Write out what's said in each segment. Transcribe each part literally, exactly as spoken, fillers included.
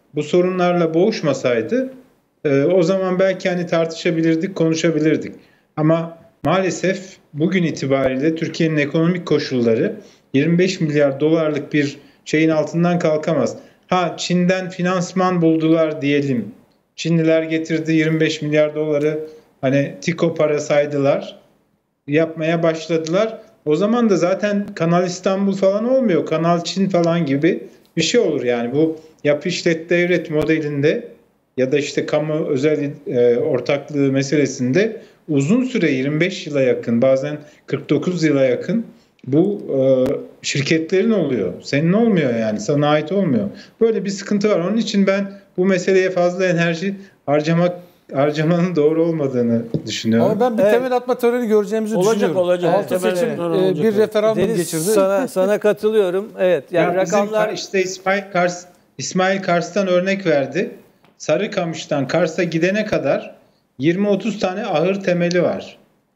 bu sorunlarla boğuşmasaydı e, o zaman belki hani tartışabilirdik, konuşabilirdik. Ama maalesef bugün itibariyle Türkiye'nin ekonomik koşulları yirmi beş milyar dolarlık bir şeyin altından kalkamaz. Ha, Çin'den finansman buldular diyelim. Çinliler getirdi yirmi beş milyar doları, hani tiko para saydılar, yapmaya başladılar. O zaman da zaten Kanal İstanbul falan olmuyor. Kanal Çin falan gibi bir şey olur yani. Bu yapı işlet devlet modelinde ya da işte kamu özel e, ortaklığı meselesinde uzun süre yirmi beş yıla yakın, bazen kırk dokuz yıla yakın bu e, şirketlerin oluyor. Senin olmuyor yani, sana ait olmuyor. Böyle bir sıkıntı var. Onun için ben bu meseleye fazla enerji harcamak harcamanın doğru olmadığını düşünüyorum. Ama ben bir evet. temel atma töreni göreceğimizi olacak, düşünüyorum. Olacak olacak. Altı seçim e, bir referandum Deniz, geçirdi. Sana, sana katılıyorum. Evet. Yani ya rakamlar işte İsmail Kars İsmail Kars'tan örnek verdi. Sarıkamış'tan Kars'a gidene kadar yirmi otuz tane ahır temeli var.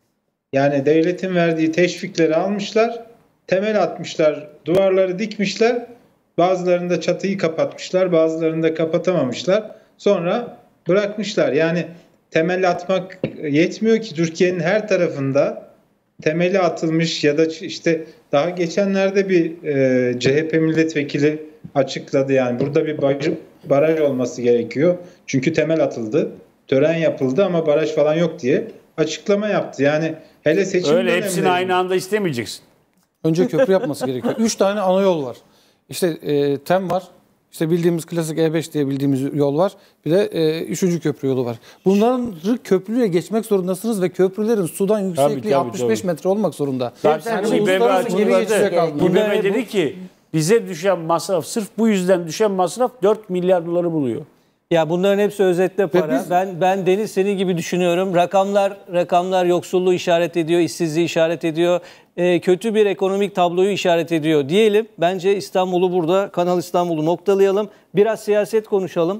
Yani devletin verdiği teşvikleri almışlar, temel atmışlar, duvarları dikmişler. Bazılarında çatıyı kapatmışlar, bazılarında kapatamamışlar. Sonra bırakmışlar. Yani temel atmak yetmiyor ki, Türkiye'nin her tarafında temeli atılmış ya da işte daha geçenlerde bir e, C H P milletvekili açıkladı, yani burada bir baraj olması gerekiyor. Çünkü temel atıldı, tören yapıldı ama baraj falan yok diye açıklama yaptı. Yani hele seçim öyle hepsini aynı anda istemeyeceksin. Önce köprü yapması gerekiyor. Üç tane ana yol var. İşte e, TEM var. İşte bildiğimiz klasik E beş diye bildiğimiz yol var. Bir de e, üçüncü köprü yolu var. Bunların köprüye geçmek zorundasınız ve köprülerin sudan yüksekliği tabii, tabii, altmış beş tabii. metre olmak zorunda. Zaten yani uluslararası geri geçecek aldı. İBB dedi ki bize düşen masraf, sırf bu yüzden düşen masraf dört milyar doları buluyor. Ya bunların hepsi özetle para. Biz, ben ben Deniz senin gibi düşünüyorum. Rakamlar rakamlar yoksulluğu işaret ediyor, işsizliği işaret ediyor. E, kötü bir ekonomik tabloyu işaret ediyor diyelim. Bence İstanbul'u burada, Kanal İstanbul'u noktalayalım. Biraz siyaset konuşalım.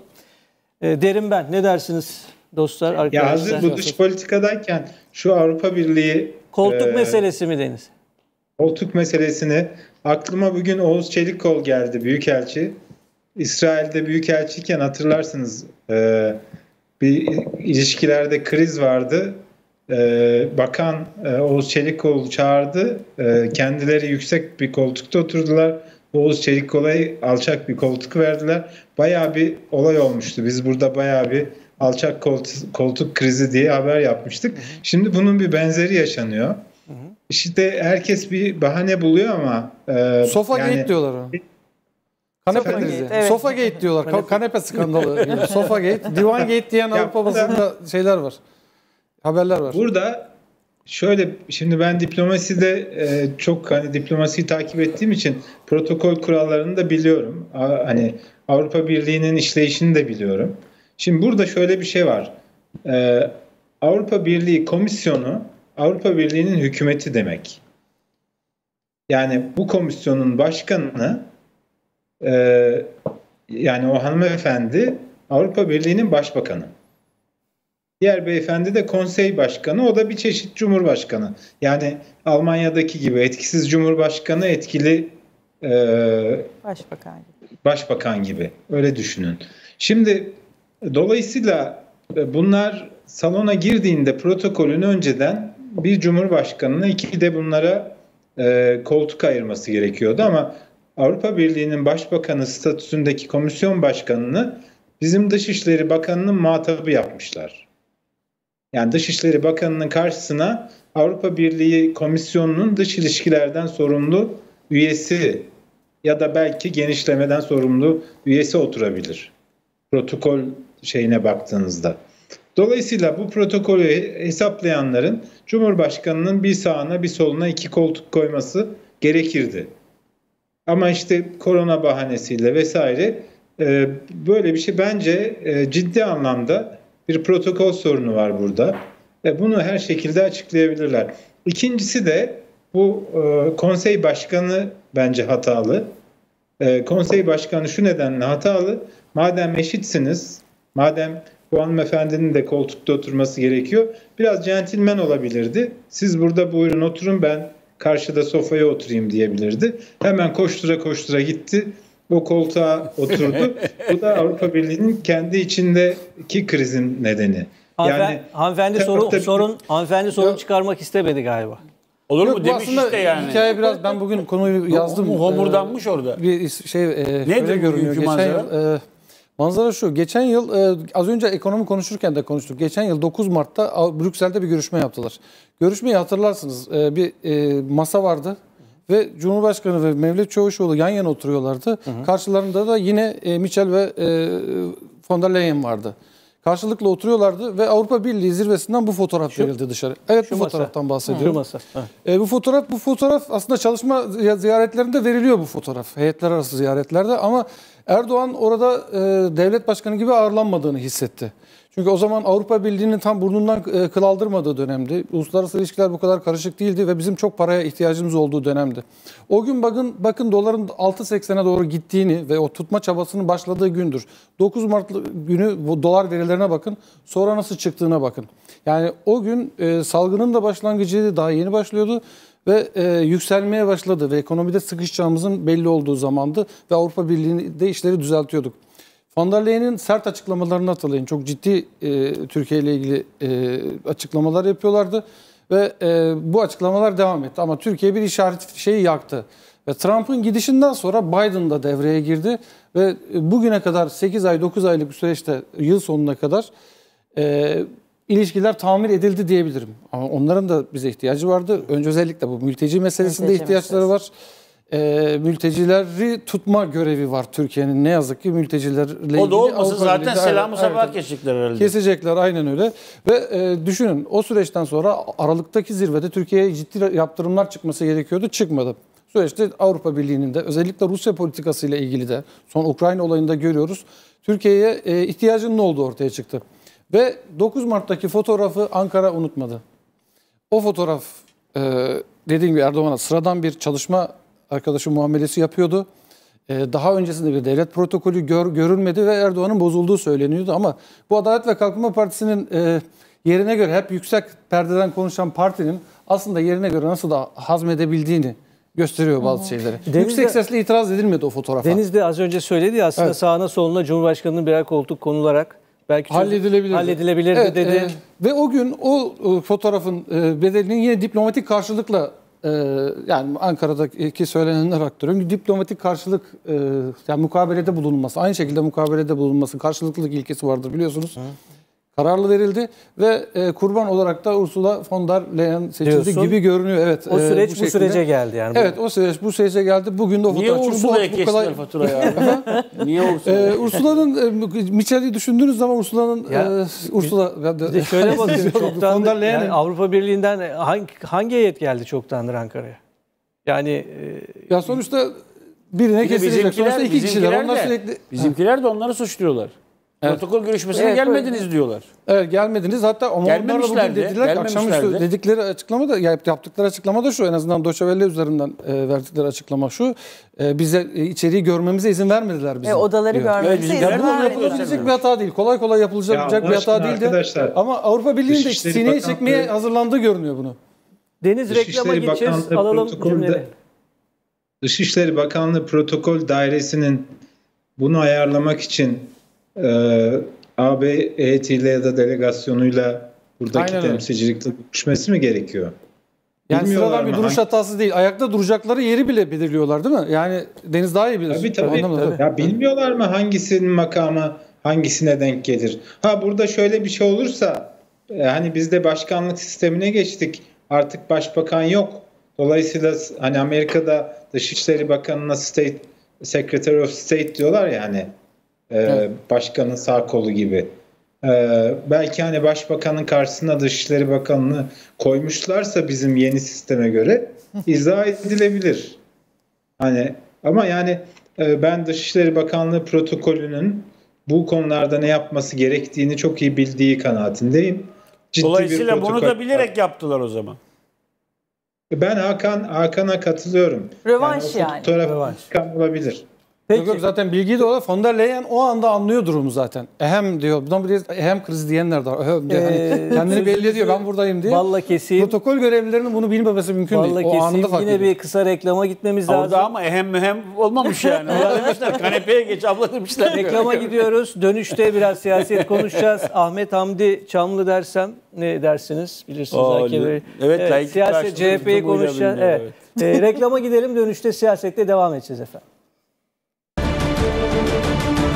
E, derim ben. Ne dersiniz dostlar, arkadaşlar? Ya hazır bu dış politikadayken şu Avrupa Birliği koltuk e, meselesi mi Deniz? Koltuk meselesini, aklıma bugün Oğuz Çelikkol geldi, büyükelçi. İsrail'de büyükelçiyken hatırlarsınız e, bir ilişkilerde kriz vardı. E, bakan e, Oğuz Çelikkol'u çağırdı. E, kendileri yüksek bir koltukta oturdular. Oğuz Çelikkol'a alçak bir koltuk verdiler. Bayağı bir olay olmuştu. Biz burada bayağı bir alçak koltuk, koltuk krizi diye haber yapmıştık. Şimdi bunun bir benzeri yaşanıyor. Hı hı. İşte herkes bir bahane buluyor ama e, Sofagate yani, diyorlar o. Kanepe Sofagate, krizi. evet. Sofagate diyorlar. Kanepe, Kanepe skandalı. Sofagate. Divangate diyen Avrupa basında şeyler var. Haberler var. Burada şöyle, şimdi ben diplomaside e, çok hani diplomasiyi takip ettiğim için protokol kurallarını da biliyorum. A, hani Avrupa Birliği'nin işleyişini de biliyorum. Şimdi burada şöyle bir şey var. E, Avrupa Birliği Komisyonu Avrupa Birliği'nin hükümeti demek. Yani bu komisyonun başkanı, Ee, yani o hanımefendi Avrupa Birliği'nin başbakanı. Diğer beyefendi de konsey başkanı, o da bir çeşit cumhurbaşkanı. Yani Almanya'daki gibi etkisiz cumhurbaşkanı, etkili e, başbakan gibi. başbakan gibi. Öyle düşünün. Şimdi dolayısıyla bunlar salona girdiğinde protokolün önceden bir cumhurbaşkanına, iki de bunlara e, koltuk ayırması gerekiyordu ama Avrupa Birliği'nin başbakanı statüsündeki komisyon başkanını bizim Dışişleri Bakanı'nın muhatabı yapmışlar. Yani Dışişleri Bakanı'nın karşısına Avrupa Birliği Komisyonu'nun dış ilişkilerden sorumlu üyesi ya da belki genişlemeden sorumlu üyesi oturabilir. Protokol şeyine baktığınızda. Dolayısıyla bu protokolü hesaplayanların Cumhurbaşkanı'nın bir sağına bir soluna iki koltuk koyması gerekirdi. Ama işte korona bahanesiyle vesaire e, böyle bir şey, bence e, ciddi anlamda bir protokol sorunu var burada. E, bunu her şekilde açıklayabilirler. İkincisi de bu e, konsey başkanı bence hatalı. E, konsey başkanı şu nedenle hatalı. Madem eşitsiniz, madem bu hanımefendinin de koltukta oturması gerekiyor, biraz centilmen olabilirdi. Siz burada buyurun oturun, ben karşıda sofaya oturayım diyebilirdi. Hemen koştura koştura gitti. o koltuğa oturdu. Bu da Avrupa Birliği'nin kendi içindeki krizin nedeni. Hanımefendi, Yani hanımefendi sorun, tarafta bir- sorun hanımefendi sorun çıkarmak istemedi galiba. Olur Yok, mu bu demiş aslında işte yani. hikaye biraz, ben bugün konuyu yazdım. Hom- homurdanmış Ee, orada. Bir şey e, Nedir şöyle görünüyor. bugünkü Geçen manzara? yıl, e, manzara şu. Geçen yıl e, az önce ekonomi konuşurken de konuştuk. Geçen yıl dokuz Mart'ta Av- Brüksel'de bir görüşme yaptılar. Görüşmeyi hatırlarsınız. E, bir e, masa vardı. Ve Cumhurbaşkanı ve Mevlüt Çavuşoğlu yan yana oturuyorlardı. Hı hı. Karşılarında da yine e, Michel ve e, von der Leyen vardı. Karşılıklı oturuyorlardı ve Avrupa Birliği zirvesinden bu fotoğraf şu, verildi dışarı. Evet, bu masa. fotoğraftan bahsediyorum. Şu masa. E, bu fotoğraf bu fotoğraf aslında çalışma ziyaretlerinde veriliyor bu fotoğraf. Heyetler arası ziyaretlerde, ama Erdoğan orada e, devlet başkanı gibi ağırlanmadığını hissetti. Çünkü o zaman Avrupa Birliği'nin tam burnundan e, kıl aldırmadığı dönemdi. Uluslararası ilişkiler bu kadar karışık değildi ve bizim çok paraya ihtiyacımız olduğu dönemdi. O gün bakın bakın doların altı seksene doğru gittiğini ve o tutma çabasının başladığı gündür. dokuz Mart günü bu dolar verilerine bakın. Sonra nasıl çıktığına bakın. Yani o gün e, salgının da başlangıcıydı, daha yeni başlıyordu ve e, yükselmeye başladı ve ekonomide sıkışacağımızın belli olduğu zamandı ve Avrupa Birliği'nde işleri düzeltiyorduk. Von der Leyen'in sert açıklamalarını hatırlayın. Çok ciddi e, Türkiye ile ilgili e, açıklamalar yapıyorlardı ve e, bu açıklamalar devam etti. Ama Türkiye bir işaret şeyi yaktı. Ve Trump'ın gidişinden sonra Biden da devreye girdi ve bugüne kadar sekiz ay dokuz aylık bir süreçte yıl sonuna kadar e, ilişkiler tamir edildi diyebilirim. Ama onların da bize ihtiyacı vardı. Önce özellikle bu mülteci meselesinde Mülteci ihtiyaçları meselesi. var. E, mültecileri tutma görevi var Türkiye'nin. Ne yazık ki mültecilerle ilgili. O da olmasa Avrupa zaten Birliği'de- selamı Evet, sabah evet. kesecekler herhalde. Kesecekler, aynen öyle. Ve e, düşünün, o süreçten sonra Aralık'taki zirvede Türkiye'ye ciddi yaptırımlar çıkması gerekiyordu. Çıkmadı. Süreçte Avrupa Birliği'nin de özellikle Rusya politikasıyla ilgili de son Ukrayna olayında görüyoruz. Türkiye'ye e, ihtiyacının olduğu ortaya çıktı. Ve dokuz Mart'taki fotoğrafı Ankara unutmadı. O fotoğraf e, dediğim gibi Erdoğan'a sıradan bir çalışma arkadaşı muamelesi yapıyordu. E, daha öncesinde bir devlet protokolü gör, görülmedi ve Erdoğan'ın bozulduğu söyleniyordu. Ama bu Adalet ve Kalkınma Partisi'nin e, yerine göre, hep yüksek perdeden konuşan partinin aslında yerine göre nasıl da hazmedebildiğini gösteriyor bazı şeyleri. Deniz'de- Yüksek sesle itiraz edilmedi o fotoğrafa. Deniz de az önce söyledi ya, aslında Evet. sağına soluna Cumhurbaşkanı'nın birer koltuk konularak belki çözüm- Halledilebilirdi. halledilebilirdi Evet, dedi. e, ve o gün o e, fotoğrafın e, bedelinin yine diplomatik karşılıkla, e, yani Ankara'daki söylenenler aktarıyorum. Diplomatik karşılık, e, yani mukabelede bulunması, aynı şekilde mukabelede bulunması, karşılıklılık ilkesi vardır biliyorsunuz. Hı. Kararlı verildi ve e, kurban olarak da Ursula von der Leyen seçildi Diyorsun. gibi görünüyor. Evet. O e, süreç bu, şekilde. sürece geldi yani. Evet, o süreç bu sürece geldi. Bugün de o Niye fotoğraf. Çünkü bu- Ursula'ya bu kestiler kolay- faturayı abi? Niye Ursula? Ee, Ursula'nın, e, Michel'i düşündüğünüz zaman Ursula'nın, Ya, e, Ursula, ben Bir de şöyle bakıyorum, Von çoktandır, der Leyen'in- yani Avrupa Birliği'nden hangi, hangi heyet geldi çoktandır Ankara'ya? Yani e, ya sonuçta birine Bir de kesilecek. Sonuçta iki kişiler. bizimkiler Onlar de, sürekli... bizimkiler de onları suçluyorlar. Evet. Protokol görüşmesine Evet, gelmediniz diyorlar. Evet, gelmediniz. Hatta ama onlar da bugün Gelmemişlerdi, dediler ki akşamüstü gelmemişlerdi. dedikleri açıklamada, yaptıkları açıklamada şu, en azından Deutsche Welle üzerinden e, verdikleri açıklama şu. E, bize e, içeriği görmemize izin vermediler bize. E, odaları diyor. Evet, görmemize bizim izin gelmemiz vermediler. yapıyor. Yapılabilecek bir hata değil. Kolay kolay yapılacak Ya bir hata aşkına değildi. arkadaşlar, Ama Avrupa Birliği'nin de Dışişleri sineye Bakanlığı- çekmeye hazırlandığı görünüyor bunu. Deniz reklama Dışişleri gideceğiz, Bakanlığı alalım protokolde- cümleleri. Dışişleri Bakanlığı Protokol Dairesi'nin bunu ayarlamak için e, A B heyetiyle ya da delegasyonuyla buradaki Aynen öyle. temsilcilikle görüşmesi mi gerekiyor? Yani Bilmiyorlar sıradan bir mı? duruş Hangi- hatası değil. Ayakta duracakları yeri bile belirliyorlar değil mi? Yani Deniz daha iyi bilir. Tabii tabii. Anlamadım. tabii. Ya bilmiyorlar mı hangisinin makamı hangisine denk gelir? Ha, burada şöyle bir şey olursa, e, hani biz de başkanlık sistemine geçtik. Artık başbakan yok. Dolayısıyla hani Amerika'da Dışişleri Bakanı'na State Secretary of State diyorlar ya, hani e, Evet. başkanın sağ kolu gibi. E, belki hani başbakanın karşısına Dışişleri Bakanı'nı koymuşlarsa bizim yeni sisteme göre izah edilebilir. Hani ama yani e, ben Dışişleri Bakanlığı protokolünün bu konularda ne yapması gerektiğini çok iyi bildiği kanaatindeyim. Ciddi bir Dolayısıyla bunu protokol da bilerek yaptılar o zaman. Ben Hakan Hakan'a katılıyorum. Rövanş o yani. fotoğraf Rövanş. intikam olabilir. Peki. Yok, yok, zaten bilgiyi de o. Von der Leyen o anda anlıyor durumu zaten. Ehem diyor. Buna bir ehem krizi diyenler de var. Ehem diyor. Hani Ee, kendini belli ediyor. Ben buradayım diye. Balla keseyim. Protokol görevlilerinin bunu bilmemesi mümkün Vallahi değil. O keseyim. anında fark Yine ediyor. bir kısa reklama gitmemiz lazım. Orada ama ehem mühem olmamış yani. Orada demişler kanepeye geç abla demişler. Reklama gidiyoruz. Dönüşte biraz siyaset konuşacağız. Ahmet Hamdi Çamlı dersem ne dersiniz? Bilirsiniz. Aa, A K P. evet, evet, layık siyaset karşılığı C H P'yi tutumuyla konuşacağız. biliniyor, Evet. Ee, reklama gidelim. Dönüşte siyasette devam edeceğiz efendim.